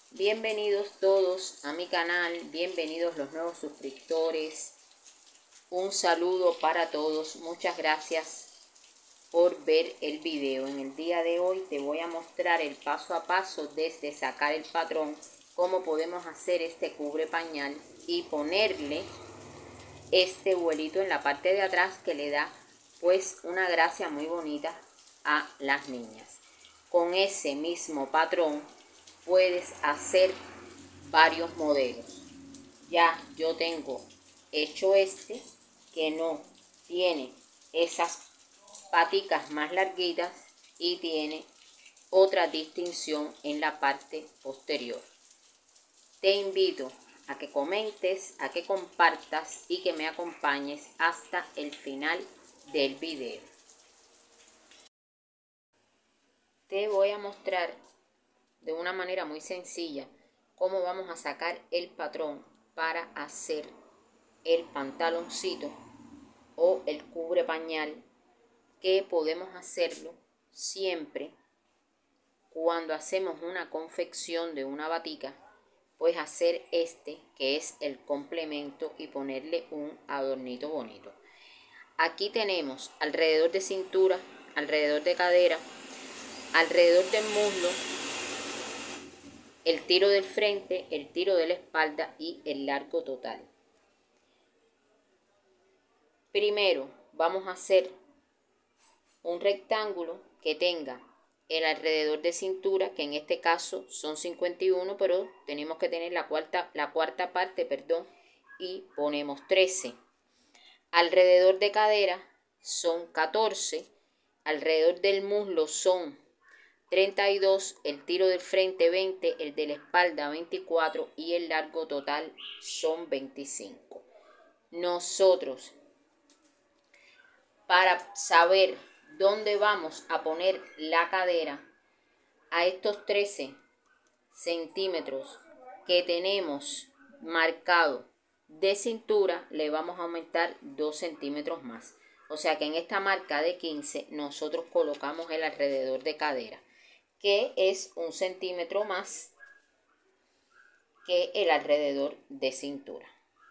Bienvenidos todos a mi canal, bienvenidos los nuevos suscriptores. Un saludo para todos, muchas gracias por ver el video. En el día de hoy te voy a mostrar el paso a paso desde sacar el patrón, cómo podemos hacer este cubre pañal y ponerle este vuelito en la parte de atrás que le da pues una gracia muy bonita a las niñas. Con ese mismo patrón puedes hacer varios modelos. Ya yo tengo hecho este que no tiene esas paticas más larguitas y tiene otra distinción en la parte posterior. Te invito a que comentes, a que compartas y que me acompañes hasta el final del video. Te voy a mostrar de una manera muy sencilla cómo vamos a sacar el patrón para hacer el pantaloncito o el cubre pañal, que podemos hacerlo siempre cuando hacemos una confección de una batica, pues hacer este que es el complemento y ponerle un adornito bonito. Aquí tenemos alrededor de cintura, alrededor de cadera, alrededor del muslo, el tiro del frente, el tiro de la espalda y el largo total. Primero vamos a hacer un rectángulo que tenga el alrededor de cintura, que en este caso son 51, pero tenemos que tener la cuarta parte, y ponemos 13. Alrededor de cadera son 14, alrededor del muslo son 32, el tiro del frente 20, el de la espalda 24 y el largo total son 25. Nosotros, para saber dónde vamos a poner la cadera, a estos 13 centímetros que tenemos marcado de cintura, le vamos a aumentar 2 centímetros más. O sea que en esta marca de 15 nosotros colocamos el alrededor de cadera, que es 1 centímetro más que el alrededor de cintura.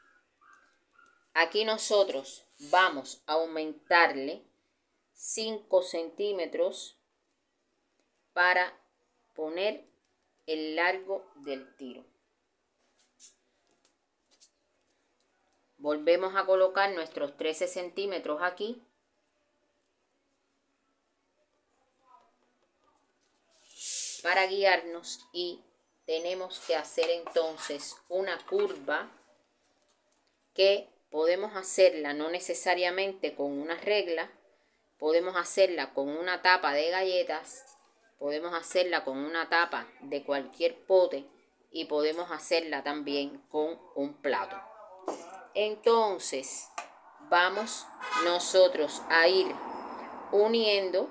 Aquí nosotros vamos a aumentarle 5 centímetros para poner el largo del tiro. Volvemos a colocar nuestros 13 centímetros aquí. Para guiarnos, y tenemos que hacer entonces una curva que podemos hacerla no necesariamente con una regla, podemos hacerla con una tapa de galletas, podemos hacerla con una tapa de cualquier pote y podemos hacerla también con un plato. Entonces vamos nosotros a ir uniendo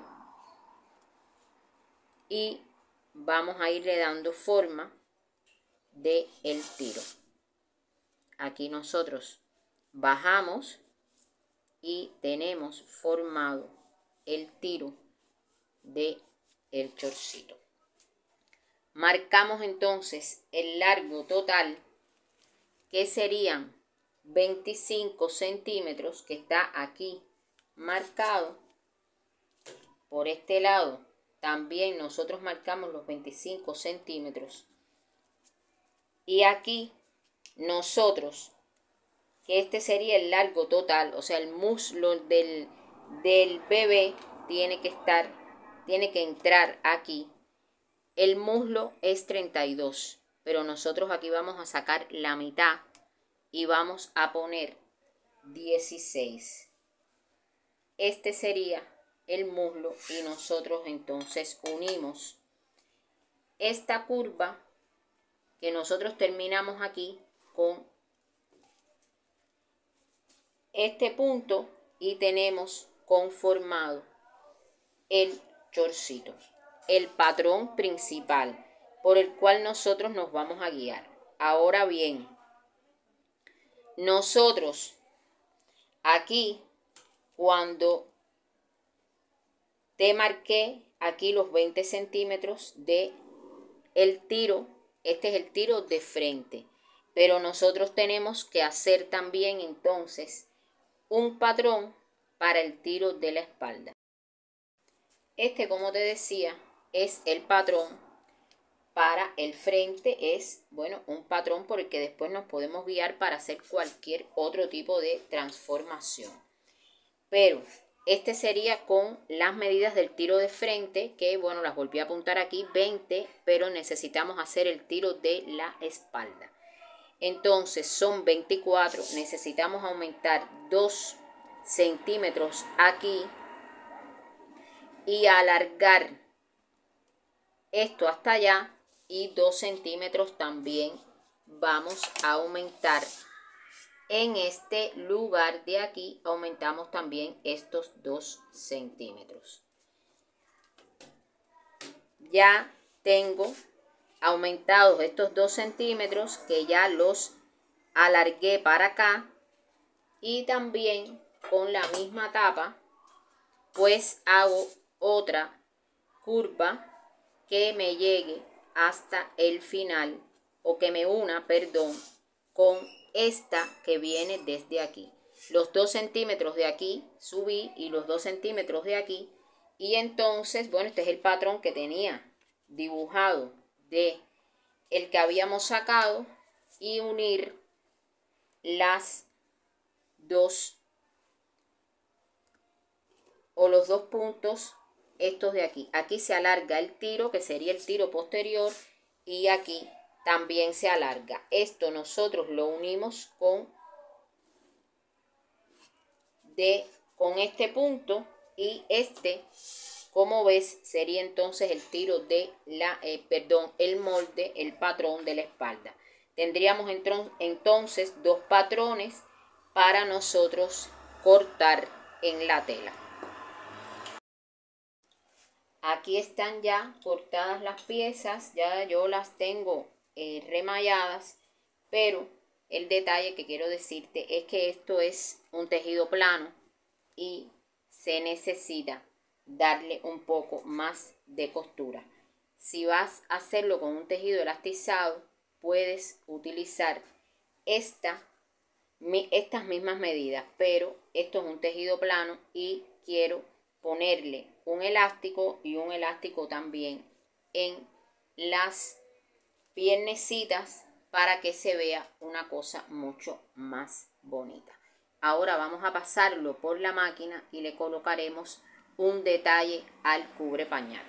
y vamos a irle dando forma de el tiro. Aquí nosotros bajamos y tenemos formado el tiro de el chorcito. Marcamos entonces el largo total, que serían 25 centímetros, que está aquí marcado. Por este lado también nosotros marcamos los 25 centímetros. Y aquí nosotros, que este sería el largo total, o sea el muslo del bebé tiene que entrar aquí. El muslo es 32, pero nosotros aquí vamos a sacar la mitad y vamos a poner 16. Este sería el muslo y nosotros entonces unimos esta curva que nosotros terminamos aquí con este punto y tenemos conformado el chorcito, el patrón principal por el cual nosotros nos vamos a guiar. Ahora bien, nosotros aquí, cuando te marqué aquí los 20 centímetros de el tiro Este es el tiro de frente. Pero nosotros tenemos que hacer también entonces un patrón para el tiro de la espalda. Este, como te decía, es el patrón para el frente. Es, bueno, un patrón por el que después nos podemos guiar para hacer cualquier otro tipo de transformación. Pero este sería con las medidas del tiro de frente, que bueno, las volví a apuntar aquí, 20, pero necesitamos hacer el tiro de la espalda. Entonces son 24, necesitamos aumentar 2 centímetros aquí y alargar esto hasta allá, y 2 centímetros también vamos a aumentar en este lugar de aquí. Aumentamos también estos 2 centímetros. Ya tengo aumentados estos 2 centímetros, que ya los alargué para acá, y también con la misma tapa pues hago otra curva que me llegue hasta el final, o que me una, perdón, con esta que viene desde aquí. Los 2 centímetros de aquí subí y los 2 centímetros de aquí, y entonces, bueno, este es el patrón que tenía dibujado de el que habíamos sacado, y unir las dos o los 2 puntos estos de aquí. Aquí se alarga el tiro, que sería el tiro posterior, y aquí también se alarga. Esto nosotros lo unimos con este punto, y este, como ves, sería entonces el tiro de la, el molde, el patrón de la espalda. Tendríamos entonces 2 patrones para nosotros cortar en la tela. Aquí están ya cortadas las piezas, ya yo las tengo remalladas, pero el detalle que quiero decirte es que esto es un tejido plano y se necesita darle un poco más de costura. Si vas a hacerlo con un tejido elastizado, puedes utilizar estas mismas medidas, pero esto es un tejido plano y quiero ponerle un elástico, y un elástico también en las piernecitas, para que se vea una cosa mucho más bonita. Ahora vamos a pasarlo por la máquina y le colocaremos un detalle al cubre pañal.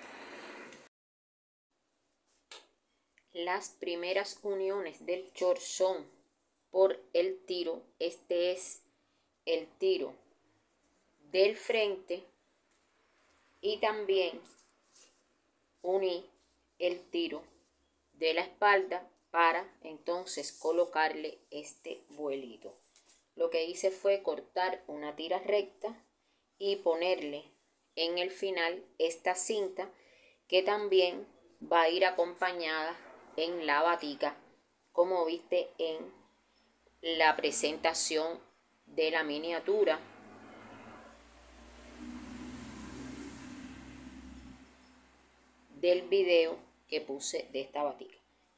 Las primeras uniones del short son por el tiro. Este es el tiro del frente, y también uní el tiro de la espalda para entonces colocarle este vuelito. Lo que hice fue cortar una tira recta y ponerle en el final esta cinta, que también va a ir acompañada en la batica, como viste en la presentación de la miniatura. Del video que puse de esta batica.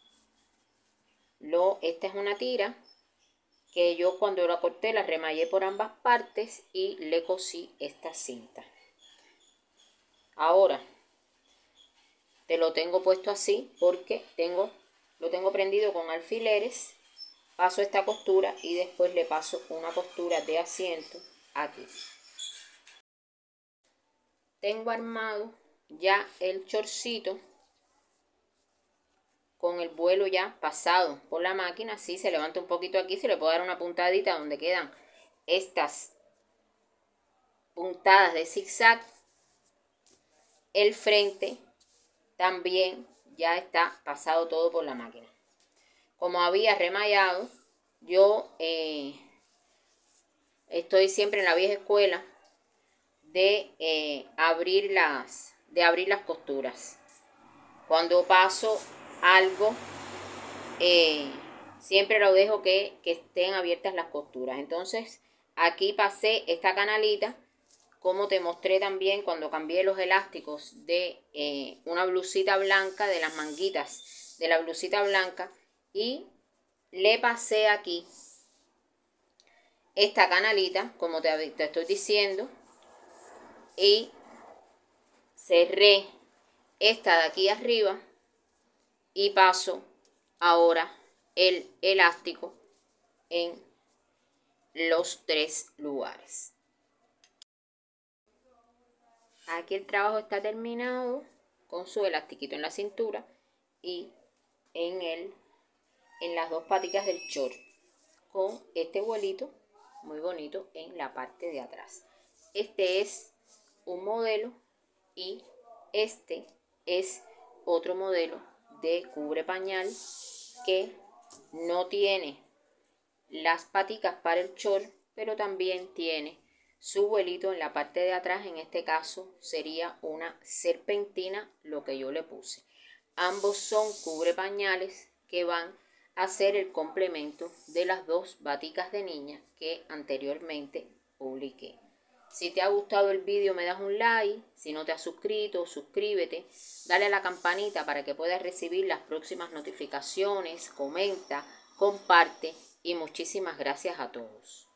Esta es una tira que yo, cuando la corté, la remallé por ambas partes y le cosí esta cinta. Ahora te lo tengo puesto así porque lo tengo prendido con alfileres. Paso esta costura y después le paso una costura de asiento aquí. Tengo armado ya el chorcito con el vuelo ya pasado por la máquina. Así se levanta un poquito aquí, se le puede dar una puntadita donde quedan estas puntadas de zigzag. El frente también ya está pasado todo por la máquina. Como había remallado, yo estoy siempre en la vieja escuela de abrir las costuras. Cuando paso algo, siempre lo dejo que estén abiertas las costuras. Entonces aquí pasé esta canalita, como te mostré también cuando cambié los elásticos de una blusita blanca, de las manguitas de la blusita blanca y le pasé aquí esta canalita, como te estoy diciendo, y cerré esta de aquí arriba y paso ahora el elástico en los 3 lugares. Aquí el trabajo está terminado con su elastiquito en la cintura y en las dos paticas del short, con este vuelito muy bonito en la parte de atrás. Este es un modelo y este es otro modelo de cubre pañal que no tiene las paticas para el short, pero también tiene su vuelito en la parte de atrás. En este caso sería una serpentina lo que yo le puse. Ambos son cubre pañales que van a ser el complemento de las dos baticas de niña que anteriormente publiqué. Si te ha gustado el vídeo me das un like, si no te has suscrito, suscríbete, dale a la campanita para que puedas recibir las próximas notificaciones, comenta, comparte y muchísimas gracias a todos.